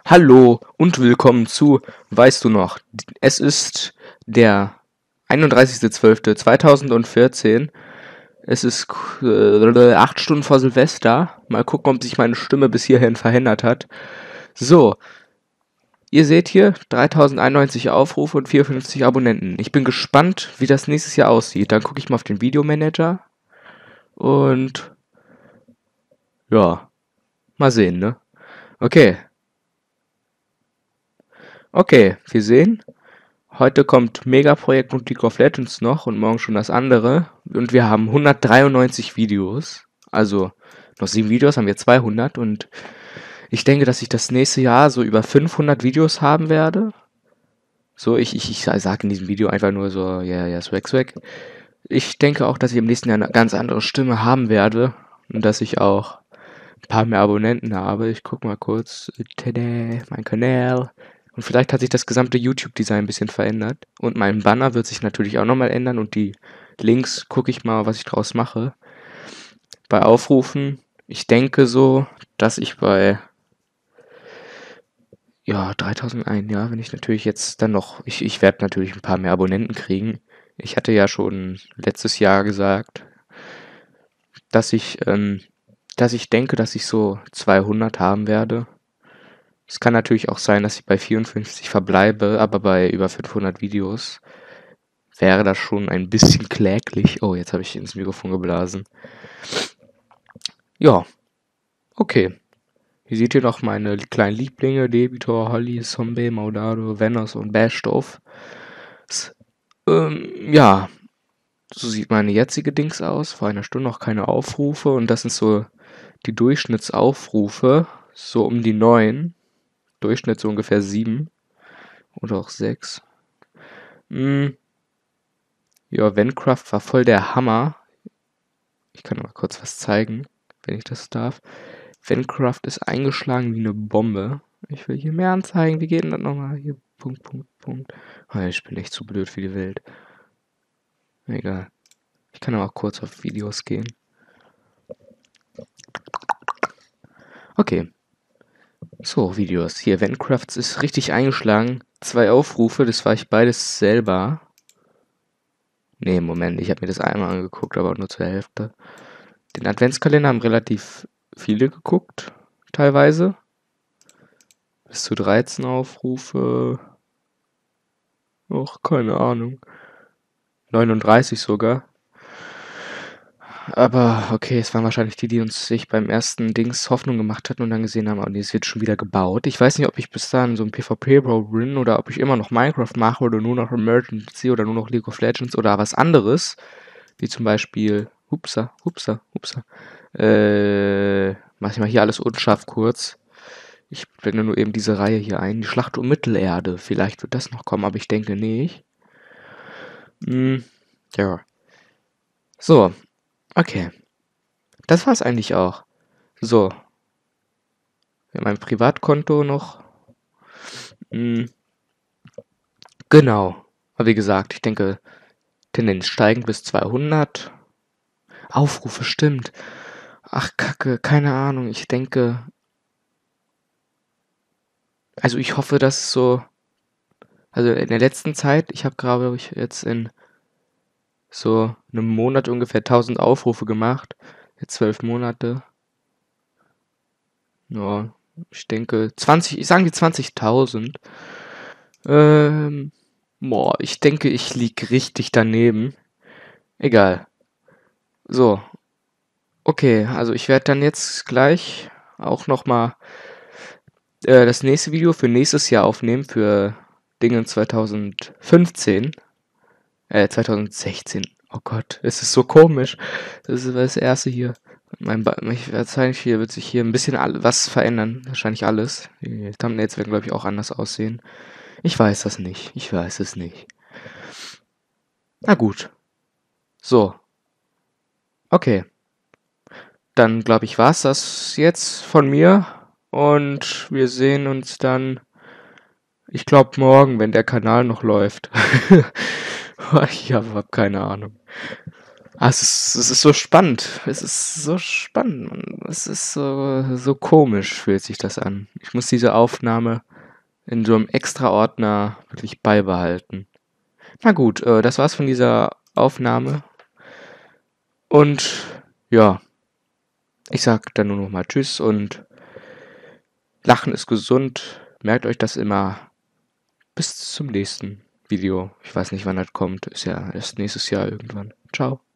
Hallo und willkommen zu Weißt du noch? Es ist der 31.12.2014. Es ist 8 Stunden vor Silvester. Mal gucken, ob sich meine Stimme bis hierhin verändert hat. So, ihr seht hier 3091 Aufrufe und 54 Abonnenten. Ich bin gespannt, wie das nächstes Jahr aussieht. Dann gucke ich mal auf den Videomanager und ja, mal sehen, ne? Okay, wir sehen. Heute kommt Megaprojekt und League of Legends noch und morgen schon das andere. Und wir haben 193 Videos. Also noch 7 Videos, haben wir 200. Und ich denke, dass ich das nächste Jahr so über 500 Videos haben werde. So, ich sage in diesem Video einfach nur so, ja, swag. Ich denke auch, dass ich im nächsten Jahr eine ganz andere Stimme haben werde. Und dass ich auch ein paar mehr Abonnenten habe. Ich gucke mal kurz. Tada, mein Kanal. Und vielleicht hat sich das gesamte YouTube-Design ein bisschen verändert. Und mein Banner wird sich natürlich auch nochmal ändern. Und die Links gucke ich mal, was ich draus mache. Bei Aufrufen, ich denke so, dass ich bei 3001, ja, wenn ich natürlich jetzt dann noch, ich werde natürlich ein paar mehr Abonnenten kriegen. Ich hatte ja schon letztes Jahr gesagt, dass ich denke, dass ich so 200 haben werde. Es kann natürlich auch sein, dass ich bei 54 verbleibe, aber bei über 500 Videos wäre das schon ein bisschen kläglich. Oh, jetzt habe ich ins Mikrofon geblasen. Ja, okay. Hier seht ihr noch meine kleinen Lieblinge: Debitor, Holly, Zombie, Maudado, Venos und Bashstove. Ja, so sieht meine jetzige Dings aus. Vor einer Stunde noch keine Aufrufe und das sind so die Durchschnittsaufrufe. So um die 9. Durchschnitt so ungefähr 7 oder auch 6. Ja, Vencraft war voll der Hammer. Ich kann mal kurz was zeigen, wenn ich das darf. Vencraft ist eingeschlagen wie eine Bombe. Ich will hier mehr anzeigen. Wie geht denn das nochmal? Hier, Punkt. Oh, ich bin echt zu blöd für die Welt. Egal. Ich kann aber auch kurz auf Videos gehen. Okay. So, Videos. Hier, Vencrafts ist richtig eingeschlagen. 2 Aufrufe, das war ich beides selber. Nee, Moment, ich habe mir das einmal angeguckt, aber nur zur Hälfte. Den Adventskalender haben relativ viele geguckt, teilweise. Bis zu 13 Aufrufe. Och, keine Ahnung. 39 sogar. Aber okay, es waren wahrscheinlich die uns sich beim ersten Dings Hoffnung gemacht hatten und dann gesehen haben, oh nee, es wird schon wieder gebaut. Ich weiß nicht, ob ich bis dahin so ein PvP-Bro bin oder ob ich immer noch Minecraft mache oder nur noch Emergency oder nur noch League of Legends oder was anderes. Wie zum Beispiel, hupsa. Mach ich mal hier alles unscharf kurz. Ich blende nur eben diese Reihe hier ein. Die Schlacht um Mittelerde. Vielleicht wird das noch kommen, aber ich denke nicht. Ja. So. Okay. Das war's eigentlich auch. So. Ja, mein Privatkonto noch. Genau. Aber wie gesagt, ich denke, Tendenz steigend bis 200. Aufrufe, stimmt. Ach, Kacke, keine Ahnung. Ich denke. Also ich hoffe, dass so. Also in der letzten Zeit, ich habe glaube ich jetzt in so einem Monat ungefähr 1000 Aufrufe gemacht. Jetzt 12 Monate. Ja, ich denke 20, sagen wir 20.000. Ich denke, ich lieg richtig daneben. Egal. So. Okay, also ich werde dann jetzt gleich auch nochmal das nächste Video für nächstes Jahr aufnehmen, für Dinge 2015. 2016. Oh Gott, es ist so komisch. Das ist das erste hier. Wahrscheinlich hier wird sich hier ein bisschen was verändern. Wahrscheinlich alles. Die Thumbnails werden, glaube ich, auch anders aussehen. Ich weiß das nicht. Ich weiß es nicht. Na gut. So. Okay. Dann, glaube ich, war's das jetzt von mir. Und wir sehen uns dann, ich glaube, morgen, wenn der Kanal noch läuft. Ich habe keine Ahnung. Es ist so spannend. Es ist so spannend, Mann. Es ist so komisch fühlt sich das an. Ich muss diese Aufnahme in so einem Extra-Ordner wirklich beibehalten. Na gut, das war's von dieser Aufnahme. Und ja, ich sag dann nur noch mal tschüss und Lachen ist gesund. Merkt euch das immer. Bis zum nächsten Video. Ich weiß nicht, wann das kommt. Ist ja erst nächstes Jahr irgendwann. Ciao.